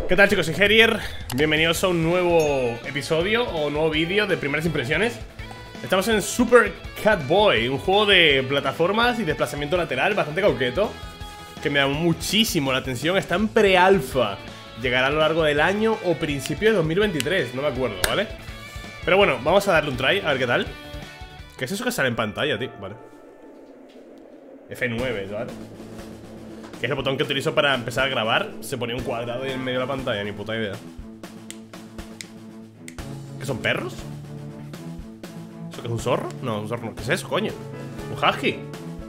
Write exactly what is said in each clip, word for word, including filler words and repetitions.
¿Qué tal, chicos? Soy Herier. Bienvenidos a un nuevo episodio o nuevo vídeo de primeras impresiones. Estamos en Super Catboy, un juego de plataformas y desplazamiento lateral bastante coqueto, que me da muchísimo la atención. Está en pre-alfa. Llegará a lo largo del año o principio de dos mil veintitrés, no me acuerdo, ¿vale? Pero bueno, vamos a darle un try, a ver qué tal. ¿Qué es eso que sale en pantalla, tío? Vale. F nueve, ¿vale? Que es el botón que utilizo para empezar a grabar. Se ponía un cuadrado ahí en medio de la pantalla, ni puta idea. ¿Qué son perros? ¿Eso qué es un zorro? No, un zorro no. ¿Qué es eso, coño? ¿Un husky?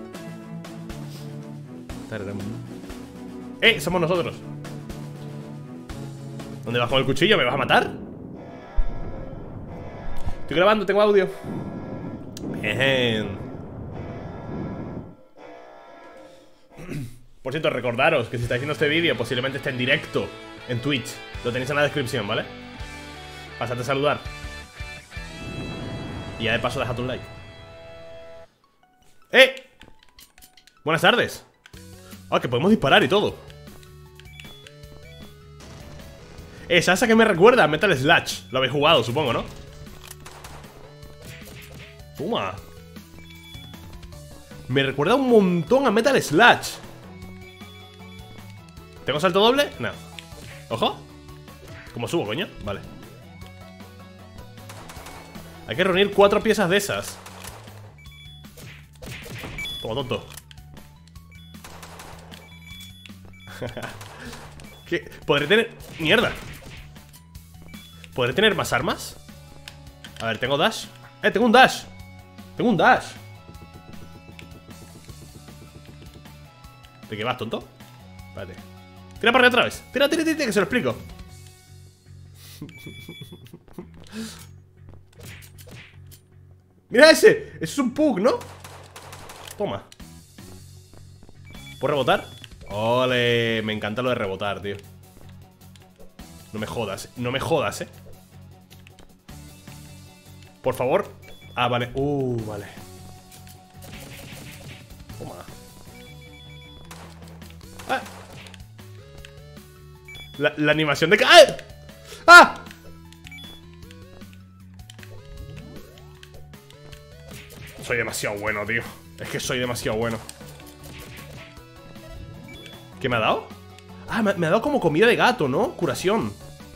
¡Eh! Somos nosotros. ¿Dónde vas con el cuchillo? ¿Me vas a matar? Estoy grabando, tengo audio. Bien. Por cierto, recordaros que si estáis viendo este vídeo, posiblemente esté en directo en Twitch. Lo tenéis en la descripción, ¿vale? Pasad a saludar. Y ya de paso dejad un like. ¡Eh! Buenas tardes. Ah, que podemos disparar y todo. Eh, ¿sabes a qué me recuerda? Metal Slash. Lo habéis jugado, supongo, ¿no? Toma. Me recuerda un montón a Metal Slash. ¿Tengo salto doble? No. Ojo. ¿Cómo subo, coño? Vale. Hay que reunir cuatro piezas de esas. Toma, tonto. ¿Qué? ¿Podré tener...? ¡Mierda! ¿Podré tener más armas? A ver, ¿tengo dash? ¡Eh, tengo un dash! ¡Tengo un dash! ¿De qué vas, tonto? Espérate. Tira para arriba otra vez. Tira, tira, tira, tira, que se lo explico. Mira ese. Eso es un pug, ¿no? Toma. ¿Puedo rebotar? Ole, me encanta lo de rebotar, tío. No me jodas, no me jodas, eh. Por favor. Ah, vale, uh, vale. Toma. Ah. La, la animación de... ¡Ah! ¡Ah! Soy demasiado bueno, tío. Es que soy demasiado bueno. ¿Qué me ha dado? Ah, me, me ha dado como comida de gato, ¿no? Curación.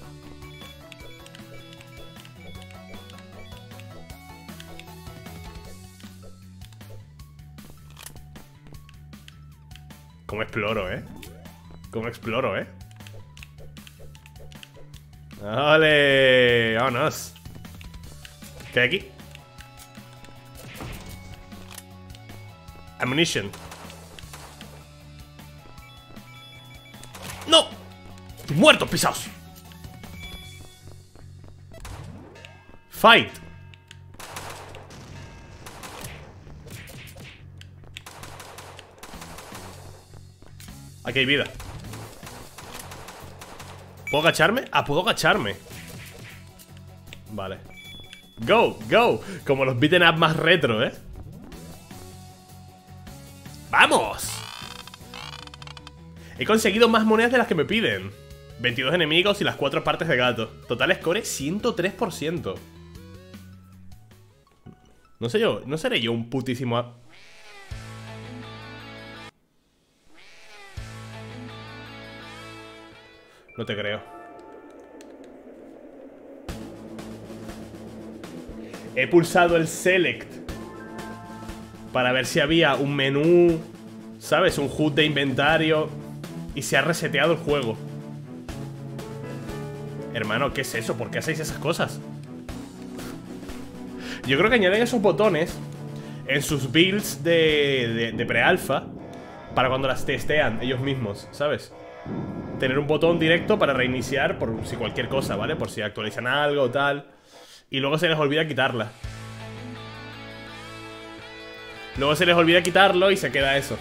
¿Cómo exploro, eh? ¿Cómo exploro, eh? ¡Ole! ¡Vámonos! ¿Qué hay aquí? Ammunition. ¡No! ¡Muertos, pisados! Fight. Aquí hay vida. ¿Puedo agacharme? Ah, puedo agacharme. Vale. Go, go. Como los beaten up más retro, ¿eh? ¡Vamos! He conseguido más monedas de las que me piden. veintidós enemigos y las cuatro partes de gato. Total score ciento tres por ciento. No sé yo, no seré yo un putísimo... A... No te creo. He pulsado el select para ver si había un menú, ¿sabes? Un H U D de inventario. Y se ha reseteado el juego. Hermano, ¿qué es eso? ¿Por qué hacéis esas cosas? Yo creo que añaden esos botones en sus builds de, de, de pre-alfa para cuando las testean ellos mismos, ¿sabes? Tener un botón directo para reiniciar por si cualquier cosa, ¿vale? Por si actualizan algo o tal. Y luego se les olvida quitarla. Luego se les olvida quitarlo y se queda eso.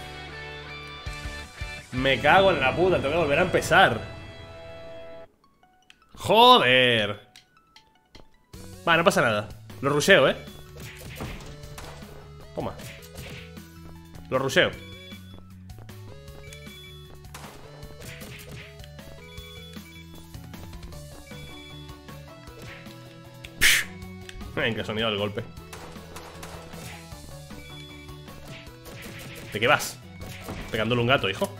Me cago en la puta, tengo que volver a empezar. Joder. Va, no pasa nada. Lo rusheo, ¿eh? Toma. Lo rusheo. Venga, sonido del golpe. ¿De qué vas? Pegándole un gato, hijo.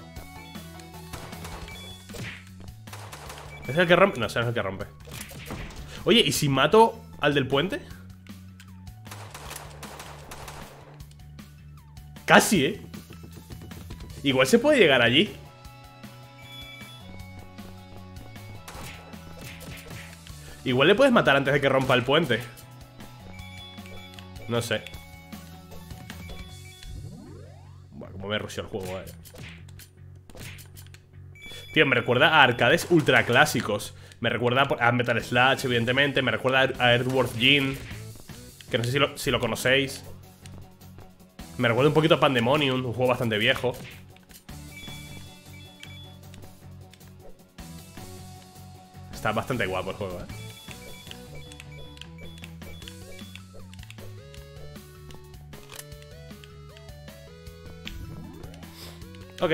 ¿Es el que rompe? No, ese no es el que rompe. Oye, ¿y si mato al del puente? Casi, ¿eh? Igual se puede llegar allí. Igual le puedes matar antes de que rompa el puente. No sé. Bueno, como me rusheó el juego, eh. Tío, me recuerda a arcades ultra clásicos. Me recuerda a Metal Sludge, evidentemente. Me recuerda a Earthworm Jim, que no sé si lo, si lo conocéis. Me recuerda un poquito a Pandemonium, un juego bastante viejo. Está bastante guapo el juego, eh. Ok.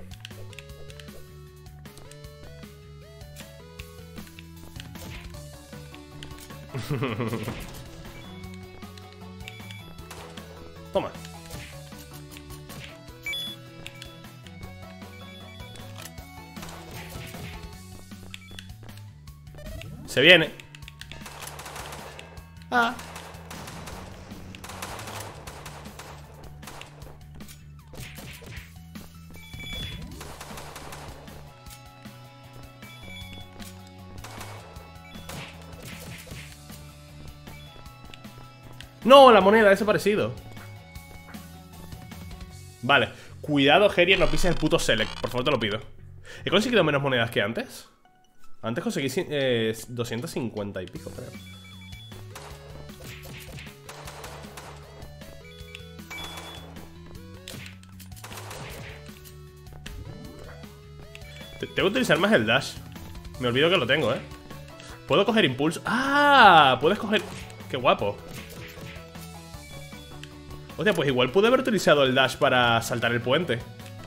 Toma. Se viene. Ah. No, la moneda ha desaparecido. Vale. Cuidado, Gerier, no pises el puto select. Por favor, te lo pido. ¿He conseguido menos monedas que antes? Antes conseguí eh, doscientos cincuenta y pico, creo. Tengo que utilizar más el dash. Me olvido que lo tengo, ¿eh? Puedo coger impulso. ¡Ah! Puedes coger... ¡Qué guapo! Hostia, pues igual pude haber utilizado el dash para saltar el puente,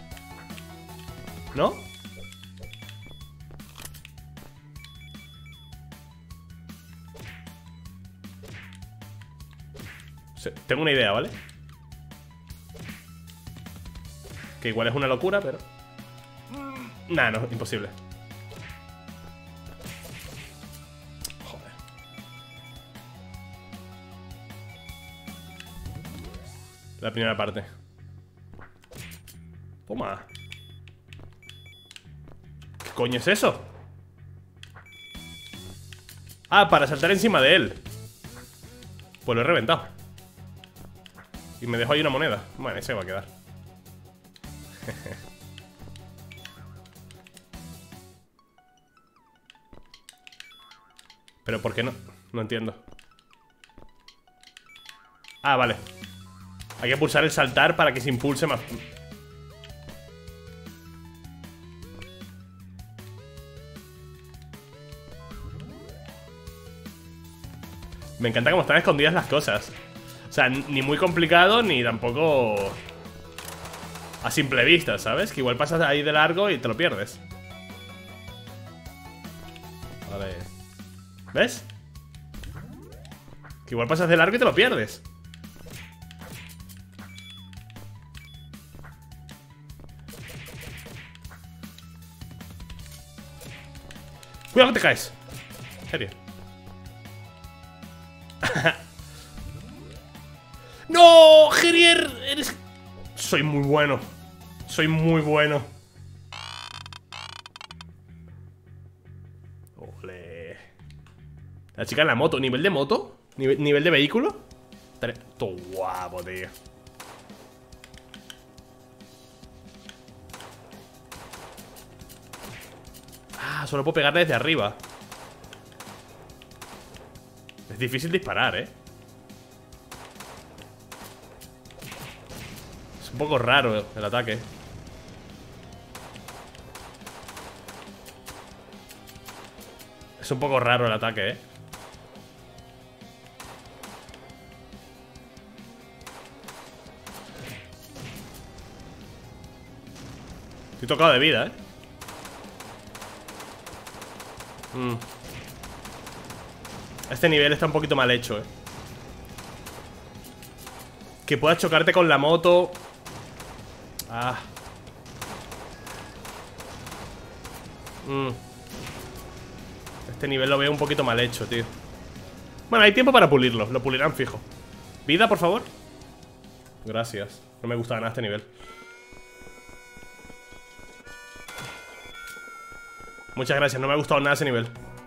¿no? Tengo una idea, ¿vale? Que igual es una locura, pero... Nah, no, imposible. Joder. La primera parte. Toma. ¿Qué coño es eso? Ah, para saltar encima de él. Pues lo he reventado. Y me dejó ahí una moneda. Bueno, ese va a quedar. Pero ¿por qué no? No entiendo. Ah, vale. Hay que pulsar el saltar para que se impulse más. Me encanta cómo están escondidas las cosas. O sea, ni muy complicado, ni tampoco a simple vista, ¿sabes? Que igual pasas ahí de largo y te lo pierdes. Vale. ¿Ves? Que igual pasas de largo y te lo pierdes. Cuidado que te caes. En serio. ¡No! Gerier, eres... Soy muy bueno. Soy muy bueno. Ole. La chica en la moto. ¿Nivel de moto? ¿Nivel, nivel de vehículo? Todo guapo, tío. Ah, solo puedo pegarle desde arriba. Es difícil disparar, ¿eh? Es un poco raro el ataque. Es un poco raro el ataque, ¿eh? Estoy tocado de vida, ¿eh? Mm. Este nivel está un poquito mal hecho, ¿eh? Que puedas chocarte con la moto. Ah. Mm. Este nivel lo veo un poquito mal hecho, tío. Bueno, hay tiempo para pulirlo. Lo pulirán fijo. Vida, por favor. Gracias. No me gusta nada este nivel. Muchas gracias, no me ha gustado nada ese nivel.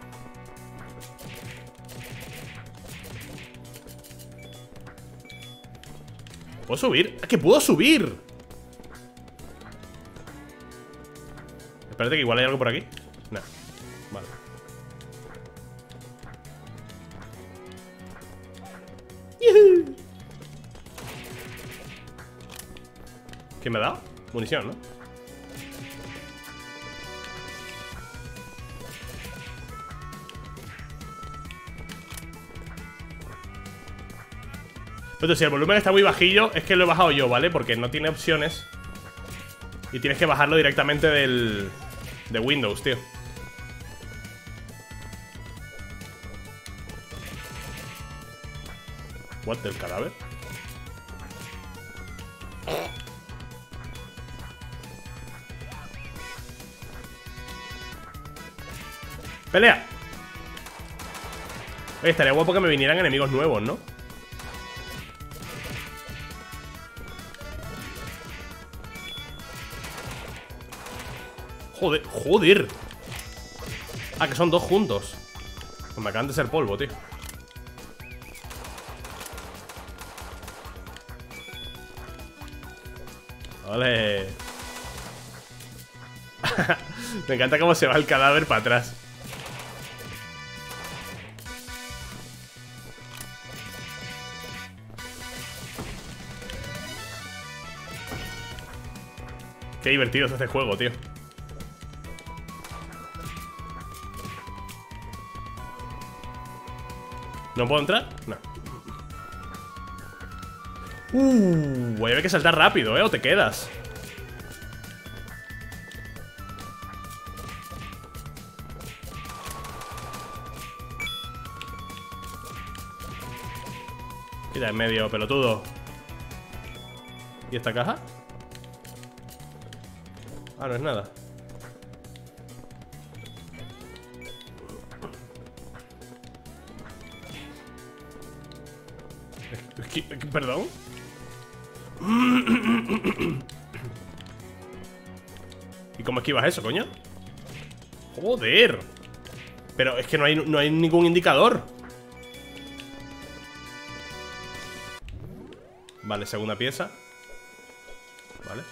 ¿Puedo subir? ¡Ah, que puedo subir! Espérate que igual hay algo por aquí. No, vale. ¡Yuhu! ¿Qué me ha dado? Munición, ¿no? Pero si el volumen está muy bajillo, es que lo he bajado yo, ¿vale? Porque no tiene opciones. Y tienes que bajarlo directamente del... de Windows, tío. What, del cadáver. ¡Pelea! Oye, estaría guapo que me vinieran enemigos nuevos, ¿no? Joder, joder. Ah, que son dos juntos. Pues me acaban de ser polvo, tío. Vale. Me encanta cómo se va el cadáver para atrás. Qué divertido es este juego, tío. ¿No puedo entrar? No. Uh, voy a ver que saltar rápido, ¿eh? O te quedas. Quita en medio, pelotudo. ¿Y esta caja? Ah, no es nada. ¿Perdón? ¿Y cómo esquivas eso, coño? Joder. Pero es que no hay, no hay ningún indicador. Vale, segunda pieza. Vale.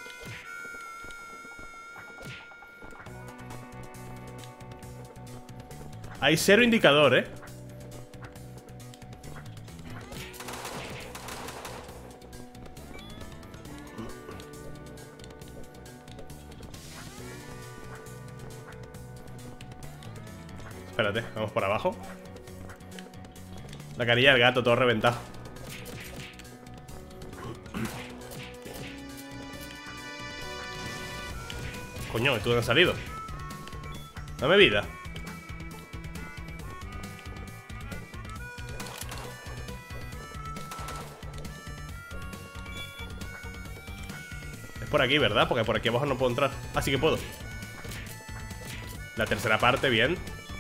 Hay cero indicador, eh. Espérate, vamos por abajo. La carilla del gato, todo reventado. Coño, ¿tú dónde has salido? Dame vida. Es por aquí, ¿verdad? Porque por aquí abajo no puedo entrar. Ah, sí que puedo. La tercera parte, bien.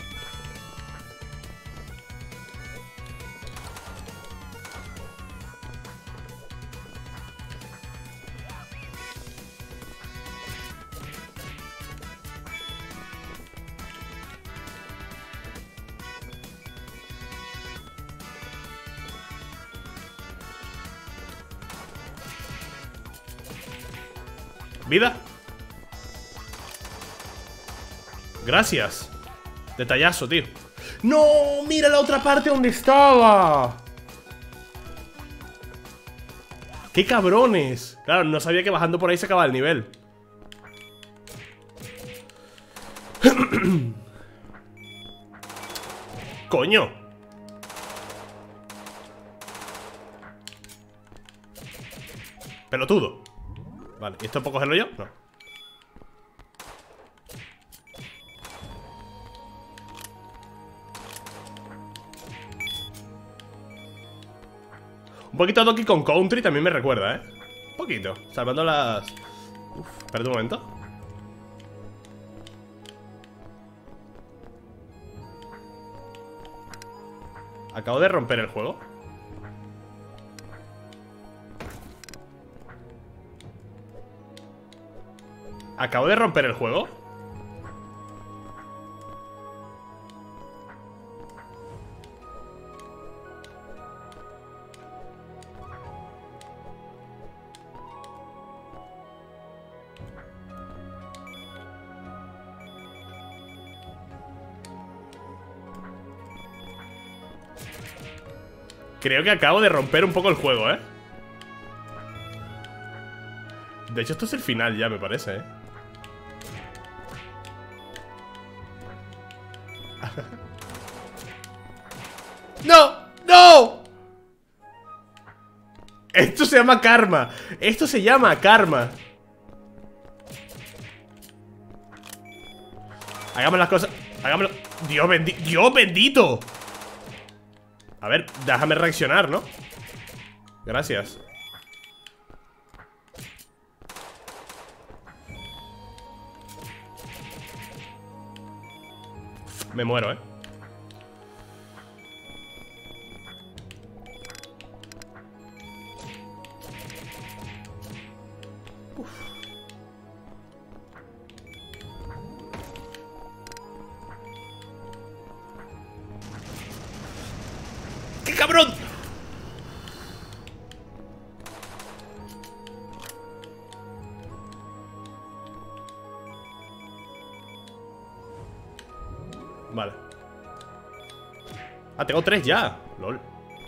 ¿Vida? Gracias. Detallazo, tío. ¡No! ¡Mira la otra parte donde estaba! ¡Qué cabrones! Claro, no sabía que bajando por ahí se acababa el nivel. ¡Coño! Pelotudo. Vale, ¿y esto puedo cogerlo yo? No. Un poquito a Donkey Kong Country también me recuerda, ¿eh? Un poquito, salvando las... Uf, espérate un momento. Acabo de romper el juego. Acabo de romper el juego. Creo que acabo de romper un poco el juego, ¿eh? De hecho, esto es el final ya, me parece, ¿eh? ¡No! ¡No! Esto se llama karma. Esto se llama karma. Hagamos las cosas. Hagámoslo. Dios bendito. Dios bendito. A ver, déjame reaccionar, ¿no? Gracias. Me muero, ¿eh? Uf. ¡Qué cabrón! Vale. Ah, tengo tres ya. Lol.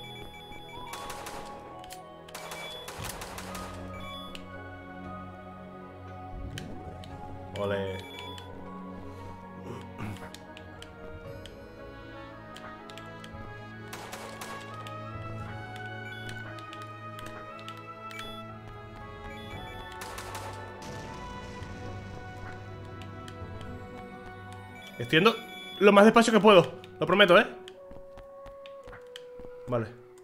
Ole. Estoy yendo lo más despacio que puedo. Lo prometo, ¿eh? Vale.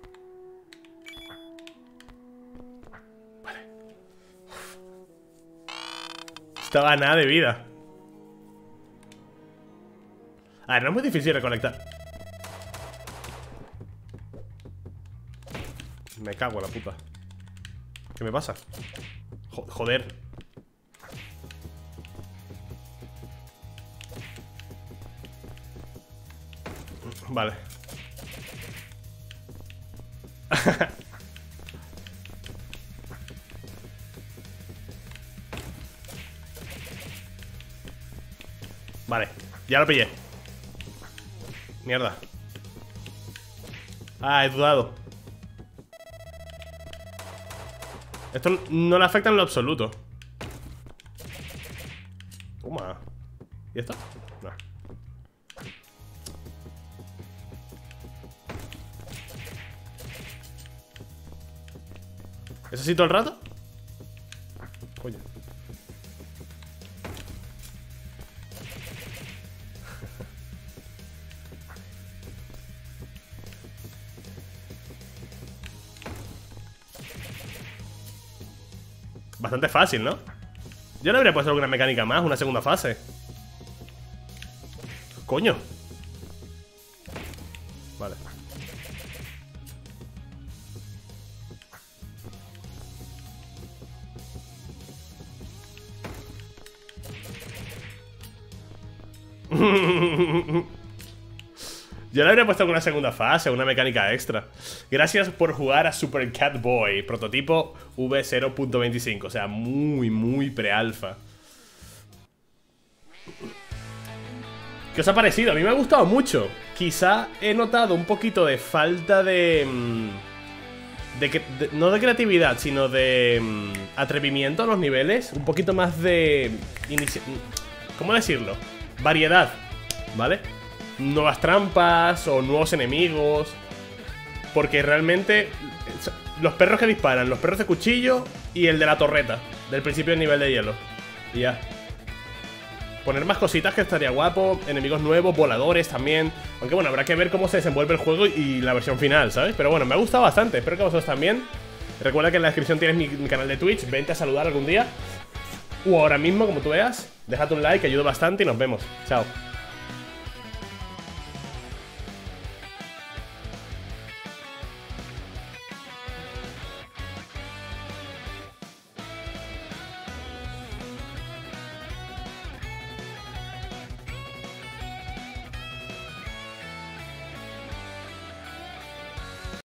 Vale. Uf. Estaba a nada de vida. A ver, no es muy difícil recolectar. Me cago en la puta. ¿Qué me pasa? Jo- Joder. Vale. Vale, ya lo pillé. Mierda. Ah, he dudado. Esto no le afecta en lo absoluto. Toma. ¿Y esto? No. ¿Es así todo el rato? Coño. Bastante fácil, ¿no? Yo le habría puesto alguna mecánica más, una segunda fase. Coño. Vale. Yo le habría puesto alguna segunda fase, una mecánica extra. Gracias por jugar a Super Cat Boy, prototipo V cero punto veinticinco. O sea, muy, muy pre-alfa. ¿Qué os ha parecido? A mí me ha gustado mucho. Quizá he notado un poquito de falta de... de, que, de no de creatividad, sino de um, atrevimiento a los niveles. Un poquito más de... ¿Cómo decirlo? Variedad, ¿vale? Nuevas trampas o nuevos enemigos. Porque realmente los perros que disparan, los perros de cuchillo y el de la torreta del principio del nivel de hielo. Y ya. poner más cositas que estaría guapo. Enemigos nuevos, voladores también. Aunque bueno, habrá que ver cómo se desenvuelve el juego y la versión final, ¿sabes? Pero bueno, me ha gustado bastante, espero que a vosotros también. Recuerda que en la descripción tienes mi, mi canal de Twitch. Vente a saludar algún día o ahora mismo, como tú veas. Déjate un like, que ayuda bastante y nos vemos. Chao.